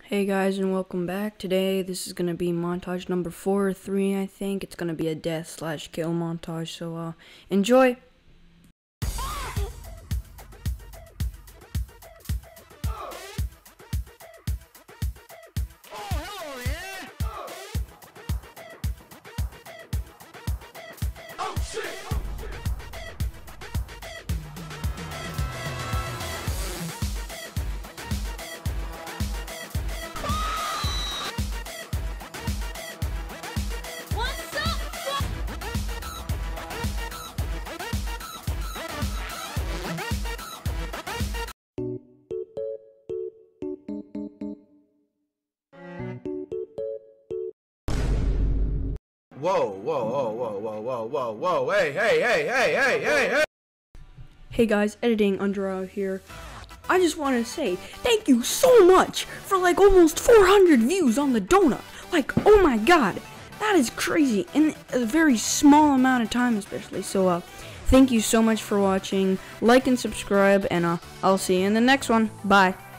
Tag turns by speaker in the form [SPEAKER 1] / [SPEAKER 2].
[SPEAKER 1] Hey guys, and welcome back. Today this is gonna be montage number 4 or 3, I think. It's gonna be a death/kill montage, so enjoy.
[SPEAKER 2] Whoa, hey.
[SPEAKER 1] Hey guys, editing Under here. I just want to say thank you so much for like almost 400 views on the donut. Like, oh my god, that is crazy in a very small amount of time, especially. So thank you so much for watching. Like and subscribe, and I'll see you in the next one. Bye.